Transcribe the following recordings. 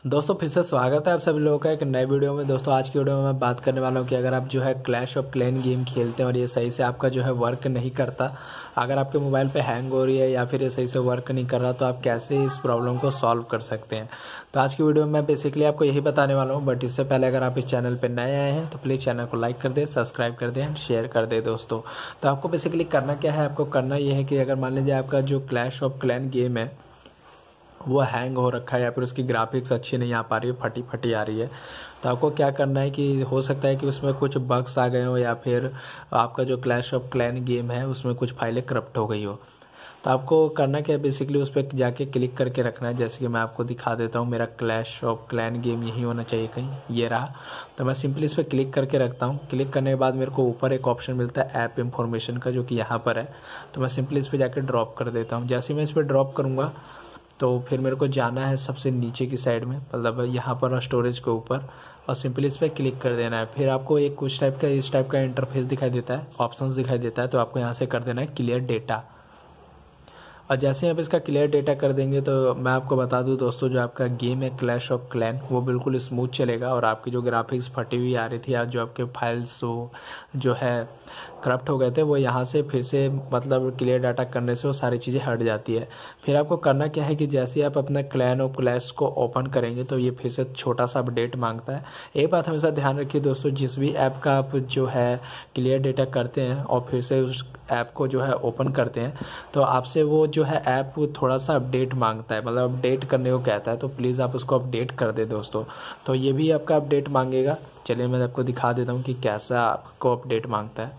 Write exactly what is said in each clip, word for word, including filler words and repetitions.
दोस्तों फिर से स्वागत है आप सभी लोगों का एक नए वीडियो में। दोस्तों आज की वीडियो में मैं बात करने वाला हूं कि अगर आप जो है क्लैश ऑफ क्लैन गेम खेलते हैं और ये सही से आपका जो है वर्क नहीं करता, अगर आपके मोबाइल पे हैंग हो रही है या फिर ये सही से वर्क नहीं कर रहा, तो आप कैसे इस प्रॉब्लम को सॉल्व कर सकते हैं। तो आज की वीडियो में मैं बेसिकली आपको यही बताने वाला हूँ। बट इससे पहले अगर आप इस चैनल पर नए आए हैं तो प्लीज़ चैनल को लाइक कर दें, सब्सक्राइब कर दें एंड शेयर कर दें। दोस्तों तो आपको बेसिकली करना क्या है, आपको करना ये है कि अगर मान लीजिए आपका जो क्लैश ऑफ क्लैन गेम है वो हैंग हो रखा है या फिर उसकी ग्राफिक्स अच्छी नहीं आ पा रही है, फटी फटी आ रही है, तो आपको क्या करना है कि हो सकता है कि उसमें कुछ बग्स आ गए हो या फिर आपका जो क्लैश ऑफ क्लैन गेम है उसमें कुछ फाइलें करप्ट हो गई हो। तो आपको करना क्या है, बेसिकली उस पर जाके क्लिक करके रखना है। जैसे कि मैं आपको दिखा देता हूँ, मेरा क्लैश ऑफ क्लैन गेम यही होना चाहिए कहीं, ये रहा। तो मैं सिंपली इस पर क्लिक करके रखता हूँ। क्लिक करने के बाद मेरे को ऊपर एक ऑप्शन मिलता है ऐप इन्फॉर्मेशन का, जो कि यहाँ पर है। तो मैं सिंपली इस पर जाकर ड्रॉप कर देता हूँ। जैसे ही मैं इस पर ड्रॉप करूँगा तो फिर मेरे को जाना है सबसे नीचे की साइड में, मतलब यहाँ पर स्टोरेज के ऊपर, और सिंपली इस पर क्लिक कर देना है। फिर आपको एक कुछ टाइप का इस टाइप का इंटरफेस दिखाई देता है, ऑप्शंस दिखाई देता है। तो आपको यहाँ से कर देना है क्लियर डेटा। और जैसे आप इसका क्लियर डेटा कर देंगे तो मैं आपको बता दूं दोस्तों, जो आपका गेम है क्लैश ऑफ क्लैन वो बिल्कुल स्मूथ चलेगा और आपकी जो ग्राफिक्स फटी हुई आ रही थी या जो आपके फाइल्स वो जो है करप्ट हो गए थे, वो यहाँ से फिर से मतलब क्लियर डाटा करने से वो सारी चीज़ें हट जाती है। फिर आपको करना क्या है कि जैसे आप अपना क्लैन और क्लैश को ओपन करेंगे तो ये फिर से छोटा सा अपडेट मांगता है। एक बात हमेशा ध्यान रखिए दोस्तों, जिस भी ऐप का आप जो है क्लियर डेटा करते हैं और फिर से उस ऐप को जो है ओपन करते हैं तो आपसे वो जो है ऐप थोड़ा सा अपडेट मांगता है, मतलब अपडेट करने को कहता है। तो प्लीज़ आप उसको अपडेट कर दे दोस्तों। तो ये भी आपका अपडेट मांगेगा। चलिए मैं आपको दिखा देता हूँ कि कैसा आपको अपडेट मांगता है।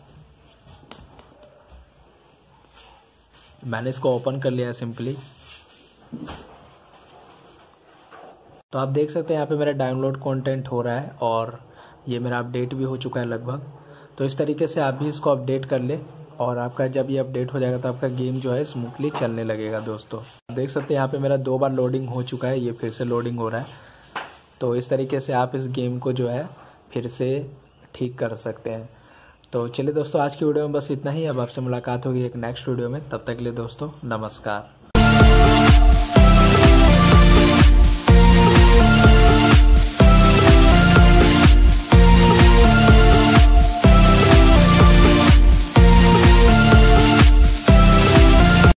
मैंने इसको ओपन कर लिया है सिंपली। तो आप देख सकते हैं यहाँ पे मेरा डाउनलोड कंटेंट हो रहा है और ये मेरा अपडेट भी हो चुका है लगभग। तो इस तरीके से आप भी इसको अपडेट कर ले और आपका जब ये अपडेट हो जाएगा तो आपका गेम जो है स्मूथली चलने लगेगा। दोस्तों देख सकते हैं यहाँ पे मेरा दो बार लोडिंग हो चुका है, ये फिर से लोडिंग हो रहा है। तो इस तरीके से आप इस गेम को जो है फिर से ठीक कर सकते हैं। तो चलिए दोस्तों आज की वीडियो में बस इतना ही। अब आपसे मुलाकात होगी एक नेक्स्ट वीडियो में, तब तक के लिए दोस्तों नमस्कार।